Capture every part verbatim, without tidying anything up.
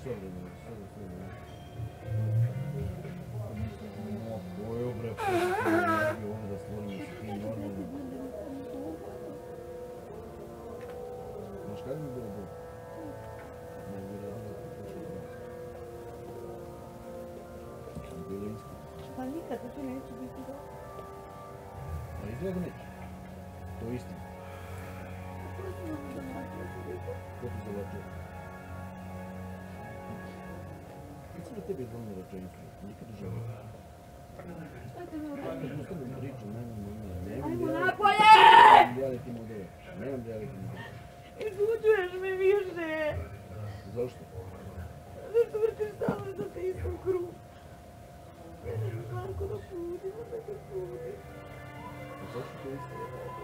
Sve vreme, sve vreme. No, koju bre, pozitivnu energiju ovo da stvorimo sa tim normalno. Znaš kada bi bilo dobro? Ne bi radila kako što je. Bilinski. Pa nikad, to neće biti dobro. Pa izgleda neće. To je istina. Ko ti zalačio? Kad sam na tebi izgledam rečenicu, nikad u želu. Ajde me uraditi. Kad ustavim priču, nemam, nemam, nemam. Ajmo napolje! Nemam reality modele. Nemam reality modele. Izluđuješ me više. Zašto? Zašto vrtiš stalno za te istom krugu? Ja ne znam kako da pudim, da te pudim. A zašto to isto?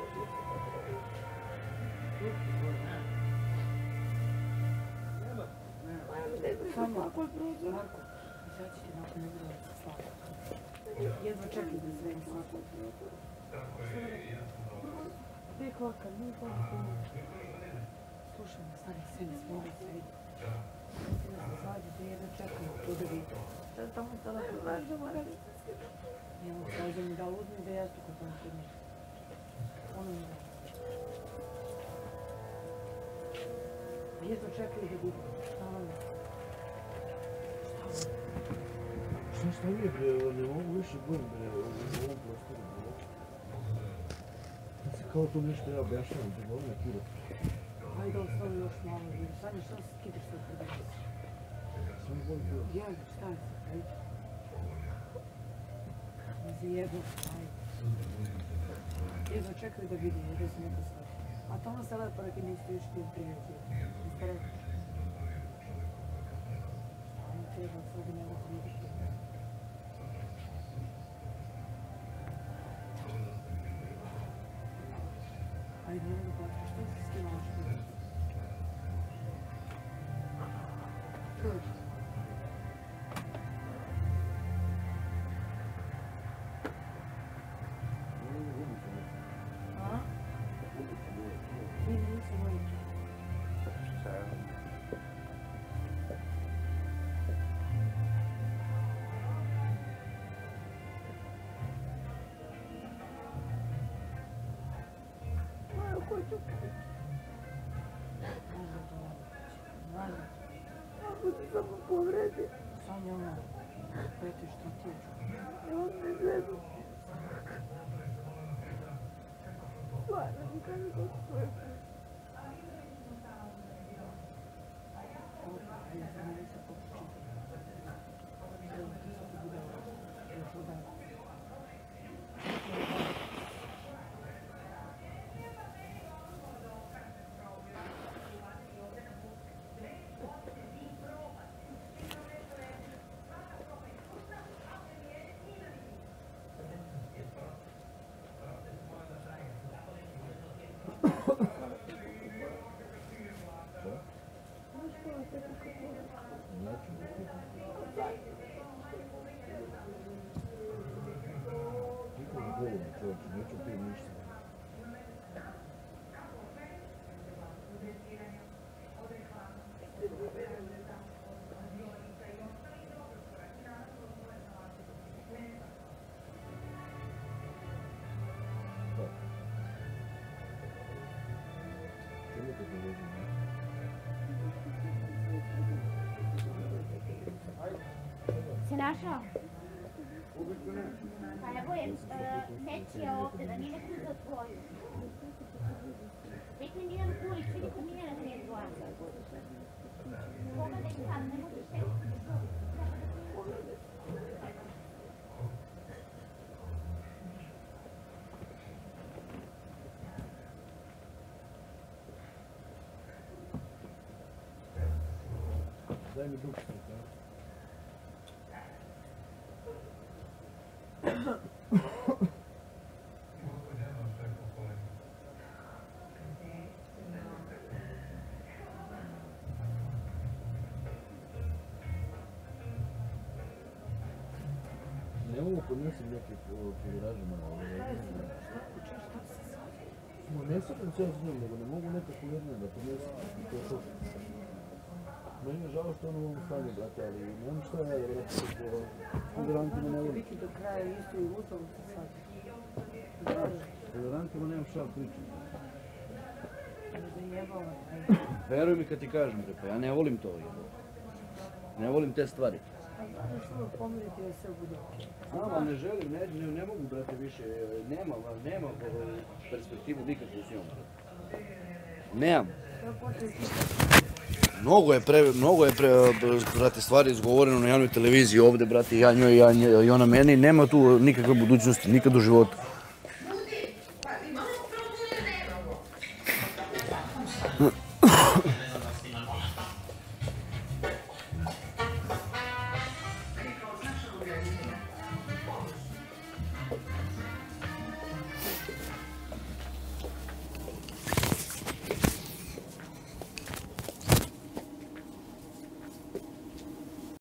Samo ako je prozor. Marko, i sad ću ti nakon negrava sa slavom. Jedva čekaj da zvenim svakog. Gdje kvaka, nije kvaka. Slušaj me, stani, sve mi smogli se vidi. Ti da se svađate, jedva čekaj to da vidi. Sad tamo tada považamo radicinske. Nemo tražem mi da uzmi da ja tu kod tamo kod njih. Ono mi da. Jedva čekaj da vidi. Stava mi. Šta šta mi je bre, ne mogu više budem bre u ovom prostoru bre. Se kao to nešto ja objašnjavam, da volim na kiro. Ajde ostavi još malo, jer Sanja šta se skidaš sad pred nas? Sam volim kiro. Jel, stavi se, ajde. Ne zajedno, ajde. Jedva čekaj da vidi, jer da se neko shvati. A tamo se lepo rekli niste još tim prijatelji. Niste rekli. Ajde, treba sad da nema vidjeti. Ajde, nema da plaćaš, što si skimala što je? Dođi. A? Vidi, nisu moji. Hoću. Možda to ne Vanja. Ako se samo povredi. Sanja, ono, preti što ti je čuo. Ja on me zvedu. Stvarno, nikad ne kako svoje. Ajde, za mene se pokući. Evo ti sad bude još udan. Neću ti ništa. Čemu te povežem? Si našao? Pa evo je, Neći je ovdje, da nije nekako za tvoju. Rekli Miljan Kulić, vidi kod Miljana da nije tvoja. Pogledaj sad, ne možeš teksti. Daj mi duksu, tako? Ne mogu podnosim neke figuraže malo. Ma ne sjećam se ja s njom, nego ne mogu nekako jedno da podnosim. Meni je žao što ono mogu staviti, brate, ali nemam šta ja, brate, tolerantima ne volim. Biti do kraja isto i lutalo se sad. Tolerantima nemam šta pričati. Zajebala. Veruj mi kad ti kažem, pa ja ne volim to. Ne volim te stvari. Samo pomiriti da sve bude okej. Znam, ali ne želim, ne, ne, ne mogu, brate, više, nema, nema perspektivu nikakvu s njom, brate. Nemam. Mnogo je, pre, mnogo je, pre, brate, stvari izgovoreno na javnoj televiziji ovdje, brate, ja njoj, ja, i ona meni, nema tu nikakve budućnosti, nikad u životu.